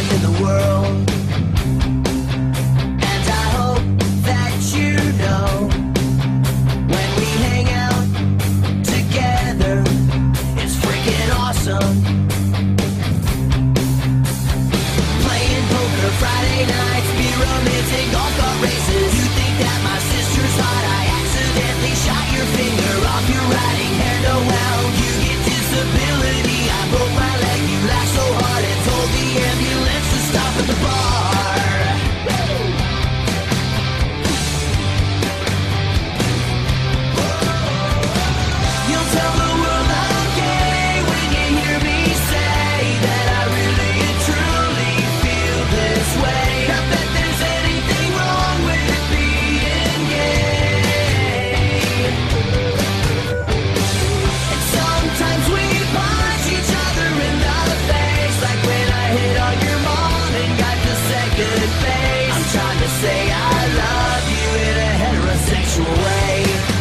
friend in the world. And I hope that you know, when we hang out together, it's freaking awesome. Playing poker Friday nights, be romantic, golf cart races. You think that my sister's hot? I accidentally shot your finger off your riding hair. No, well, you get disability. I broke my leg, you laughed so hard and told the ambulance to stop at the bar. You'll tell the world I'm gay when you hear me say that I really and truly feel this way. Not that there's anything wrong with being gay. And sometimes we punch each other in the face, like when I hit on your mom and got to second base. I'm trying to say I love you in a heterosexual way.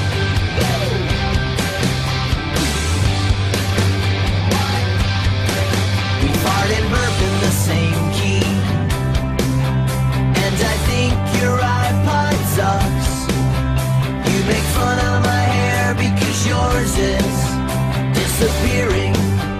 We fart and burp in the same key, and I think your iPod sucks. You make fun of my hair because yours is disappearing.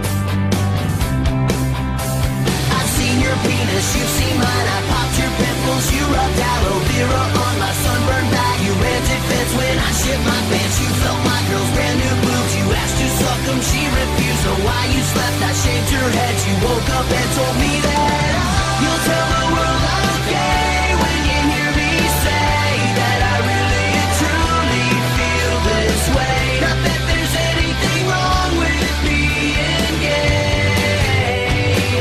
I've seen your penis, you've seen mine. I popped your pimples, you rubbed aloe vera on my sunburned back. You ran defense when I shit my pants. You felt my girl's brand new boobs. You asked to suck them, she refused. Know why you slept, I shaved her head. You woke up and told me that you'll tell the world I'm gay when you hear me say that I really and truly feel this way. Not that there's anything wrong with being gay.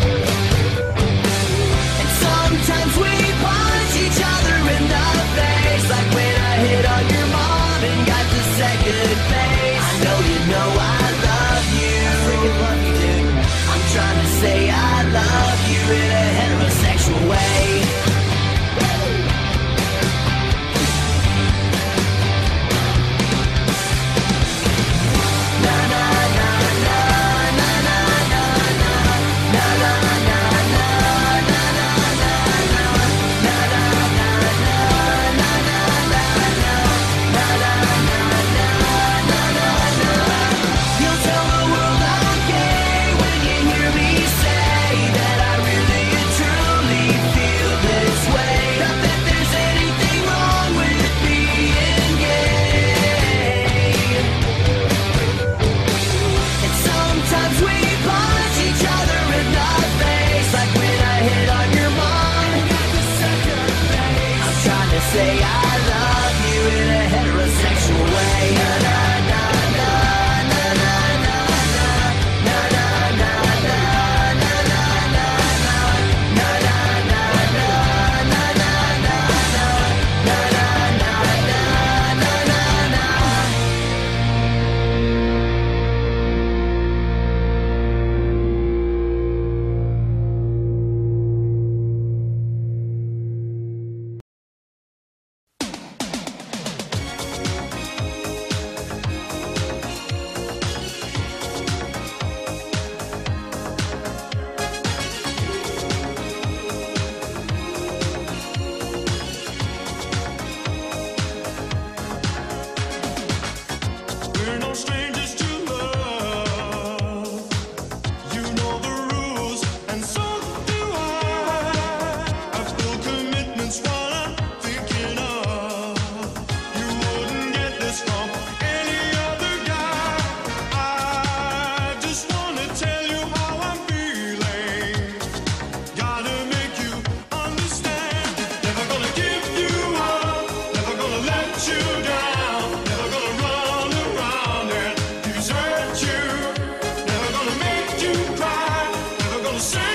And sometimes we punch each other in the face, like when I hit on your mom and got to second base. I know you know I love you. I freaking love you, dude. I'm trying to say I love you in a heterosexual way. Na na na na na na na na na na na na na You'll tell the world I'm gay when you hear me say that I really and truly feel this way. Not that there's anything wrong with being gay. And sometimes we punch each other in the face, like when I hit on your mom and got to second base. I'm trying to say I love you in a heterosexual way. Na na na na na na na na na na na na na na We're no strangers to love. You know the rules, and so do I. I've still commitments, what I'm thinking of. You wouldn't get this from any other guy. I just wanna tell you how I'm feeling. Gotta make you understand. Never gonna give you up, never gonna let you down, never gonna run around and desert you, never gonna make you cry, never gonna say